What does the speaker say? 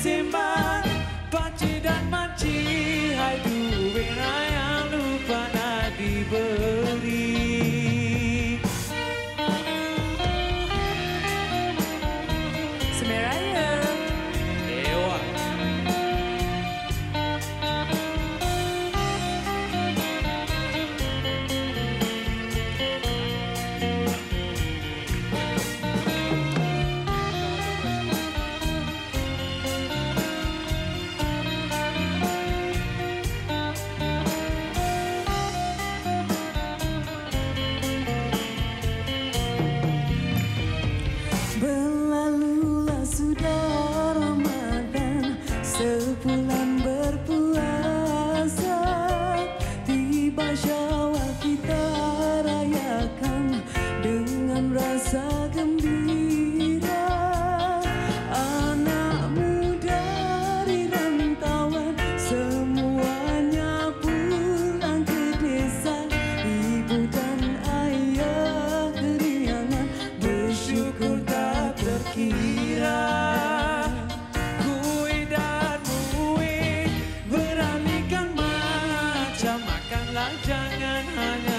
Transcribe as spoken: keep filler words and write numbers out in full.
sembang Pakcik dan makcik, hai duit raya lupa nak diberi. Semeraya. Ewa. Berlalulah sudah Ramadan, sebulan berpuasa. Tiba Syawal kita rayakan dengan rasa gembira. Anak muda di rantauan semuanya pulang ke desa. Ibu dan ayah keriangan bersyukur terkira. Kuih dan muih beranikan macam, makanlah jangan hanya